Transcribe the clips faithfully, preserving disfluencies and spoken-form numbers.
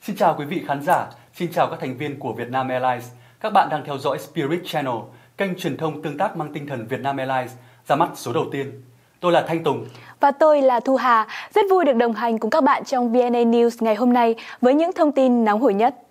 Xin chào quý vị khán giả, xin chào các thành viên của Vietnam Airlines. Các bạn đang theo dõi Spirit Channel, kênh truyền thông tương tác mang tinh thần Vietnam Airlines, ra mắt số đầu tiên. Tôi là Thanh Tùng. Và tôi là Thu Hà. Rất vui được đồng hành cùng các bạn trong vê en a News ngày hôm nay với những thông tin nóng hổi nhất.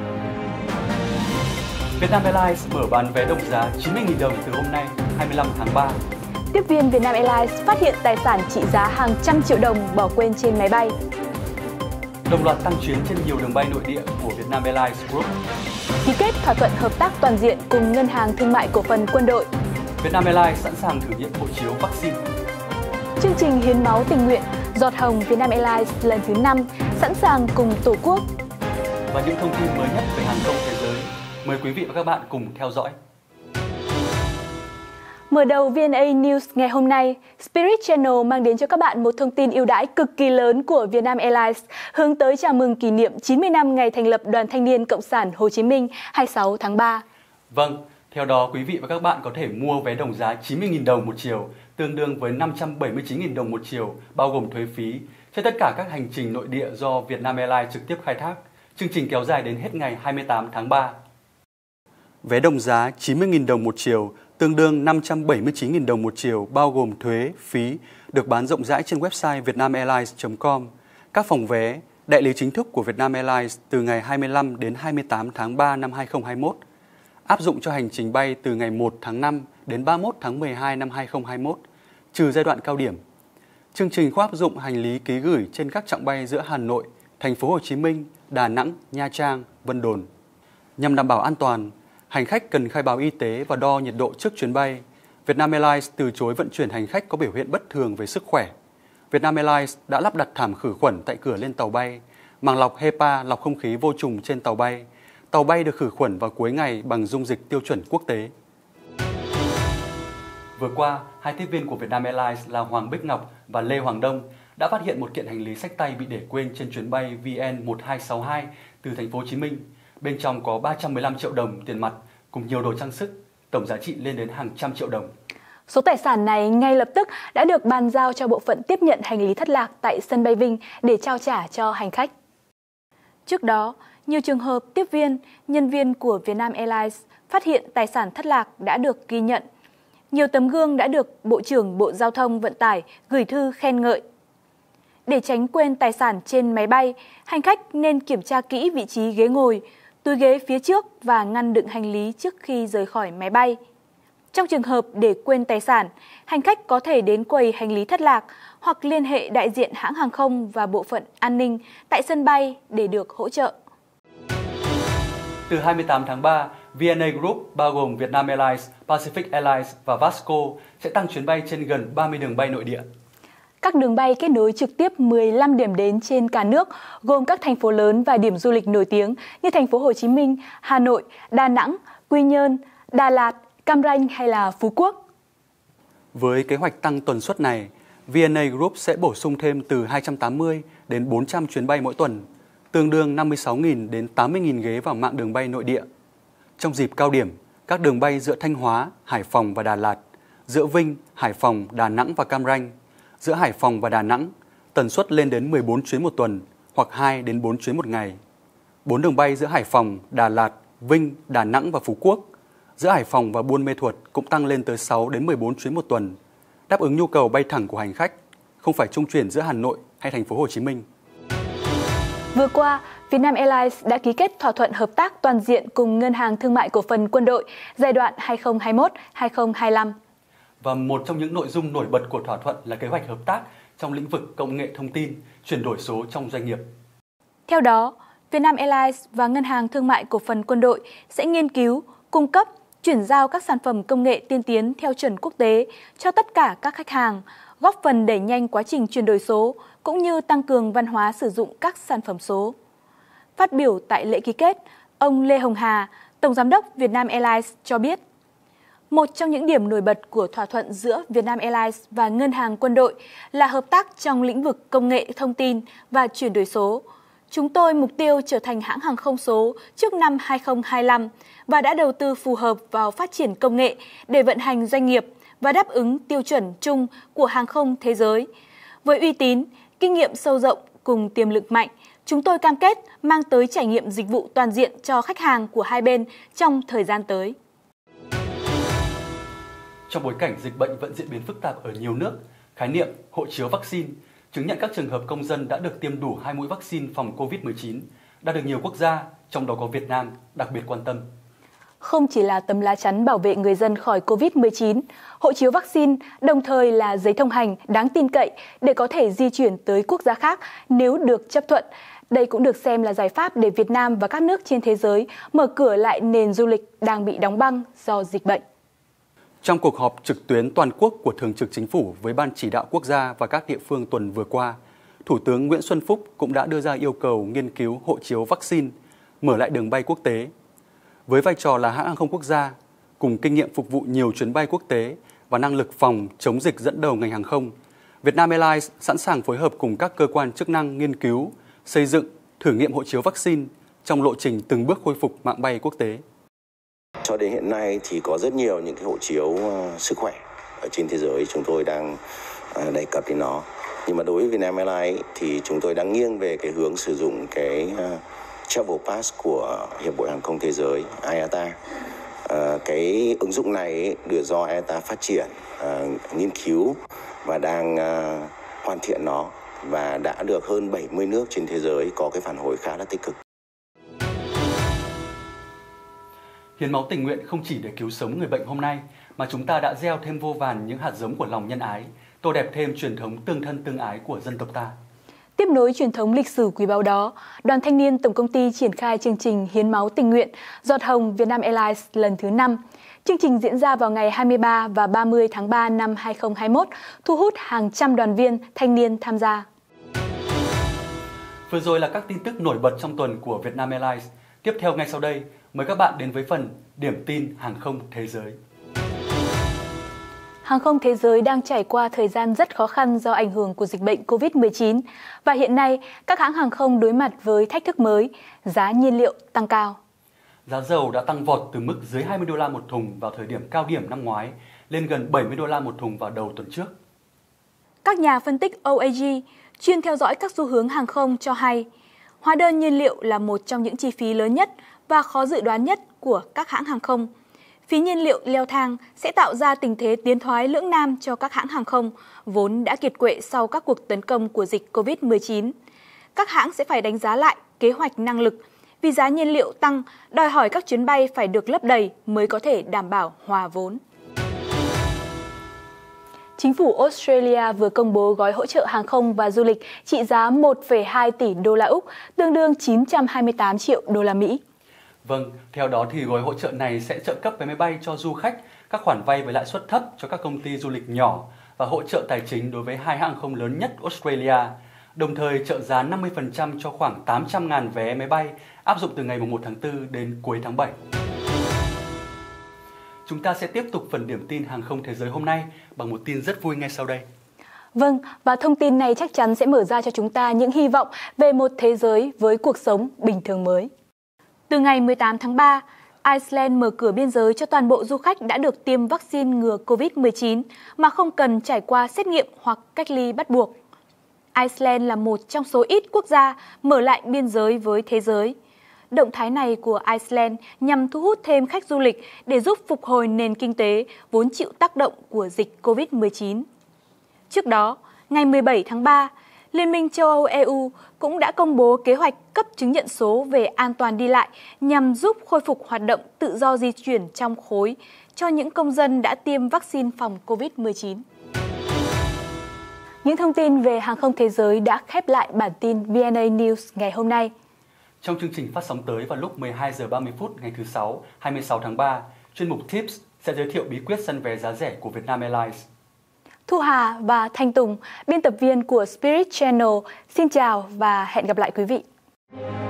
Vietnam Airlines mở bán vé đồng giá chín mươi nghìn đồng từ hôm nay, hai mươi lăm tháng ba. Tiếp viên Vietnam Airlines phát hiện tài sản trị giá hàng trăm triệu đồng bỏ quên trên máy bay. Đồng loạt tăng chuyến trên nhiều đường bay nội địa của Vietnam Airlines Group. Ký kết thỏa thuận hợp tác toàn diện cùng Ngân hàng Thương mại Cổ phần Quân đội. Vietnam Airlines sẵn sàng thử nghiệm hộ chiếu vaccine. Chương trình hiến máu tình nguyện Giọt hồng Vietnam Airlines lần thứ năm sẵn sàng cùng Tổ quốc. Và những thông tin mới nhất về hàng không thế giới, mời quý vị và các bạn cùng theo dõi. Mở đầu vê en a News ngày hôm nay, Spirit Channel mang đến cho các bạn một thông tin ưu đãi cực kỳ lớn của Vietnam Airlines hướng tới chào mừng kỷ niệm chín mươi năm ngày thành lập Đoàn Thanh niên Cộng sản Hồ Chí Minh hai mươi sáu tháng ba. Vâng, theo đó quý vị và các bạn có thể mua vé đồng giá chín mươi nghìn đồng một chiều, tương đương với năm trăm bảy mươi chín nghìn đồng một chiều, bao gồm thuế phí, trên tất cả các hành trình nội địa do Vietnam Airlines trực tiếp khai thác. Chương trình kéo dài đến hết ngày hai mươi tám tháng ba. Vé đồng giá chín mươi nghìn đồng một chiều, tương đương năm trăm bảy mươi chín nghìn đồng một chiều, bao gồm thuế, phí, được bán rộng rãi trên website vietnam airlines chấm com. Các phòng vé, đại lý chính thức của Vietnam Airlines từ ngày hai mươi lăm đến hai mươi tám tháng ba năm hai nghìn không trăm hai mươi mốt. Áp dụng cho hành trình bay từ ngày một tháng năm đến ba mươi mốt tháng mười hai năm hai nghìn không trăm hai mươi mốt, trừ giai đoạn cao điểm. Chương trình không áp dụng hành lý ký gửi trên các chặng bay giữa Hà Nội, Thành phố Hồ Chí Minh, Đà Nẵng, Nha Trang, Vân Đồn. Nhằm đảm bảo an toàn, hành khách cần khai báo y tế và đo nhiệt độ trước chuyến bay. Vietnam Airlines từ chối vận chuyển hành khách có biểu hiện bất thường về sức khỏe. Vietnam Airlines đã lắp đặt thảm khử khuẩn tại cửa lên tàu bay, màng lọc HEPA lọc không khí vô trùng trên tàu bay. Tàu bay được khử khuẩn vào cuối ngày bằng dung dịch tiêu chuẩn quốc tế. Vừa qua, hai tiếp viên của Vietnam Airlines là Hoàng Bích Ngọc và Lê Hoàng Đông đã phát hiện một kiện hành lý xách tay bị để quên trên chuyến bay V N một hai sáu hai từ Thành phố Hồ Chí Minh. Bên trong có ba trăm mười lăm triệu đồng tiền mặt cùng nhiều đồ trang sức, tổng giá trị lên đến hàng trăm triệu đồng. Số tài sản này ngay lập tức đã được bàn giao cho bộ phận tiếp nhận hành lý thất lạc tại sân bay Vinh để trao trả cho hành khách. Trước đó, nhiều trường hợp tiếp viên, nhân viên của Vietnam Airlines phát hiện tài sản thất lạc đã được ghi nhận. Nhiều tấm gương đã được Bộ trưởng Bộ Giao thông Vận tải gửi thư khen ngợi. Để tránh quên tài sản trên máy bay, hành khách nên kiểm tra kỹ vị trí ghế ngồi, túi ghế phía trước và ngăn đựng hành lý trước khi rời khỏi máy bay. Trong trường hợp để quên tài sản, hành khách có thể đến quầy hành lý thất lạc hoặc liên hệ đại diện hãng hàng không và bộ phận an ninh tại sân bay để được hỗ trợ. Từ hai mươi tám tháng ba, vê en a Group bao gồm Vietnam Airlines, Pacific Airlines và Vasco sẽ tăng chuyến bay trên gần ba mươi đường bay nội địa. Các đường bay kết nối trực tiếp mười lăm điểm đến trên cả nước, gồm các thành phố lớn và điểm du lịch nổi tiếng như Thành phố Hồ Chí Minh, Hà Nội, Đà Nẵng, Quy Nhơn, Đà Lạt, Cam Ranh hay là Phú Quốc. Với kế hoạch tăng tần suất này, vê en a Group sẽ bổ sung thêm từ hai trăm tám mươi đến bốn trăm chuyến bay mỗi tuần, tương đương năm mươi sáu nghìn đến tám mươi nghìn ghế vào mạng đường bay nội địa. Trong dịp cao điểm, các đường bay giữa Thanh Hóa, Hải Phòng và Đà Lạt, giữa Vinh, Hải Phòng, Đà Nẵng và Cam Ranh, giữa Hải Phòng và Đà Nẵng, tần suất lên đến mười bốn chuyến một tuần hoặc hai đến bốn chuyến một ngày. Bốn đường bay giữa Hải Phòng, Đà Lạt, Vinh, Đà Nẵng và Phú Quốc, giữa Hải Phòng và Buôn Mê Thuột cũng tăng lên tới sáu đến mười bốn chuyến một tuần, đáp ứng nhu cầu bay thẳng của hành khách, không phải trung chuyển giữa Hà Nội hay Thành phố Hồ Chí Minh. Vừa qua, Vietnam Airlines đã ký kết thỏa thuận hợp tác toàn diện cùng Ngân hàng Thương mại Cổ phần Quân đội giai đoạn hai nghìn không trăm hai mươi mốt đến hai nghìn không trăm hai mươi lăm. Và một trong những nội dung nổi bật của thỏa thuận là kế hoạch hợp tác trong lĩnh vực công nghệ thông tin, chuyển đổi số trong doanh nghiệp. Theo đó, Vietnam Airlines và Ngân hàng Thương mại Cổ phần Quân đội sẽ nghiên cứu, cung cấp, chuyển giao các sản phẩm công nghệ tiên tiến theo chuẩn quốc tế cho tất cả các khách hàng, góp phần đẩy nhanh quá trình chuyển đổi số cũng như tăng cường văn hóa sử dụng các sản phẩm số. Phát biểu tại lễ ký kết, ông Lê Hồng Hà, Tổng Giám đốc Vietnam Airlines cho biết, một trong những điểm nổi bật của thỏa thuận giữa Vietnam Airlines và Ngân hàng Quân đội là hợp tác trong lĩnh vực công nghệ thông tin và chuyển đổi số. Chúng tôi mục tiêu trở thành hãng hàng không số trước năm hai nghìn không trăm hai mươi lăm và đã đầu tư phù hợp vào phát triển công nghệ để vận hành doanh nghiệp và đáp ứng tiêu chuẩn chung của hàng không thế giới. Với uy tín, kinh nghiệm sâu rộng cùng tiềm lực mạnh, chúng tôi cam kết mang tới trải nghiệm dịch vụ toàn diện cho khách hàng của hai bên trong thời gian tới. Trong bối cảnh dịch bệnh vẫn diễn biến phức tạp ở nhiều nước, khái niệm hộ chiếu vaccine, chứng nhận các trường hợp công dân đã được tiêm đủ hai mũi vaccine phòng covid mười chín, đã được nhiều quốc gia, trong đó có Việt Nam, đặc biệt quan tâm. Không chỉ là tấm lá chắn bảo vệ người dân khỏi covid mười chín, hộ chiếu vaccine đồng thời là giấy thông hành đáng tin cậy để có thể di chuyển tới quốc gia khác nếu được chấp thuận. Đây cũng được xem là giải pháp để Việt Nam và các nước trên thế giới mở cửa lại nền du lịch đang bị đóng băng do dịch bệnh. Trong cuộc họp trực tuyến toàn quốc của Thường trực Chính phủ với Ban Chỉ đạo Quốc gia và các địa phương tuần vừa qua, Thủ tướng Nguyễn Xuân Phúc cũng đã đưa ra yêu cầu nghiên cứu hộ chiếu vaccine, mở lại đường bay quốc tế. Với vai trò là hãng hàng không quốc gia, cùng kinh nghiệm phục vụ nhiều chuyến bay quốc tế và năng lực phòng chống dịch dẫn đầu ngành hàng không, Vietnam Airlines sẵn sàng phối hợp cùng các cơ quan chức năng nghiên cứu, xây dựng, thử nghiệm hộ chiếu vaccine trong lộ trình từng bước khôi phục mạng bay quốc tế. Cho đến hiện nay thì có rất nhiều những cái hộ chiếu uh, sức khỏe ở trên thế giới chúng tôi đang uh, đề cập đến nó. Nhưng mà đối với Vietnam Airlines thì chúng tôi đang nghiêng về cái hướng sử dụng cái uh, Travel Pass của Hiệp hội Hàng không Thế giới I A T A. Uh, cái ứng dụng này được do I A T A phát triển, uh, nghiên cứu và đang uh, hoàn thiện nó và đã được hơn bảy mươi nước trên thế giới có cái phản hồi khá là tích cực. Hiến máu tình nguyện không chỉ để cứu sống người bệnh hôm nay, mà chúng ta đã gieo thêm vô vàn những hạt giống của lòng nhân ái, tô đẹp thêm truyền thống tương thân tương ái của dân tộc ta. Tiếp nối truyền thống lịch sử quý báu đó, Đoàn Thanh niên Tổng công ty triển khai chương trình Hiến máu tình nguyện Giọt hồng Vietnam Airlines lần thứ năm. Chương trình diễn ra vào ngày hai mươi ba và ba mươi tháng ba năm hai nghìn không trăm hai mươi mốt, thu hút hàng trăm đoàn viên thanh niên tham gia. Vừa rồi là các tin tức nổi bật trong tuần của Vietnam Airlines. Tiếp theo ngay sau đây, mời các bạn đến với phần điểm tin hàng không thế giới. Hàng không thế giới đang trải qua thời gian rất khó khăn do ảnh hưởng của dịch bệnh covid mười chín và hiện nay các hãng hàng không đối mặt với thách thức mới, giá nhiên liệu tăng cao. Giá dầu đã tăng vọt từ mức dưới hai mươi đô la một thùng vào thời điểm cao điểm năm ngoái lên gần bảy mươi đô la một thùng vào đầu tuần trước. Các nhà phân tích O A G chuyên theo dõi các xu hướng hàng không cho hay, hóa đơn nhiên liệu là một trong những chi phí lớn nhất và khó dự đoán nhất của các hãng hàng không. Phí nhiên liệu leo thang sẽ tạo ra tình thế tiến thoái lưỡng nan cho các hãng hàng không, vốn đã kiệt quệ sau các cuộc tấn công của dịch covid mười chín. Các hãng sẽ phải đánh giá lại kế hoạch năng lực, vì giá nhiên liệu tăng đòi hỏi các chuyến bay phải được lấp đầy mới có thể đảm bảo hòa vốn. Chính phủ Australia vừa công bố gói hỗ trợ hàng không và du lịch trị giá một phẩy hai tỷ đô la Úc, tương đương chín trăm hai mươi tám triệu đô la Mỹ. Vâng, theo đó thì gói hỗ trợ này sẽ trợ cấp vé máy bay cho du khách, các khoản vay với lãi suất thấp cho các công ty du lịch nhỏ và hỗ trợ tài chính đối với hai hãng không lớn nhất Australia, đồng thời trợ giá năm mươi phần trăm cho khoảng tám trăm nghìn vé máy bay áp dụng từ ngày mùng một tháng tư đến cuối tháng bảy. Chúng ta sẽ tiếp tục phần điểm tin hàng không thế giới hôm nay bằng một tin rất vui ngay sau đây. Vâng, và thông tin này chắc chắn sẽ mở ra cho chúng ta những hy vọng về một thế giới với cuộc sống bình thường mới. Từ ngày mười tám tháng ba, Iceland mở cửa biên giới cho toàn bộ du khách đã được tiêm vaccine ngừa covid mười chín mà không cần trải qua xét nghiệm hoặc cách ly bắt buộc. Iceland là một trong số ít quốc gia mở lại biên giới với thế giới. Động thái này của Iceland nhằm thu hút thêm khách du lịch để giúp phục hồi nền kinh tế vốn chịu tác động của dịch covid mười chín. Trước đó, ngày mười bảy tháng ba, Liên minh châu Âu E U cũng đã công bố kế hoạch cấp chứng nhận số về an toàn đi lại nhằm giúp khôi phục hoạt động tự do di chuyển trong khối cho những công dân đã tiêm vaccine phòng covid mười chín. Những thông tin về hàng không thế giới đã khép lại bản tin vê en a News ngày hôm nay. Trong chương trình phát sóng tới vào lúc mười hai giờ ba mươi phút ngày thứ Sáu, hai mươi sáu tháng ba, chuyên mục Tips sẽ giới thiệu bí quyết săn vé giá rẻ của Vietnam Airlines. Thu Hà và Thanh Tùng, biên tập viên của Spirit Channel, xin chào và hẹn gặp lại quý vị.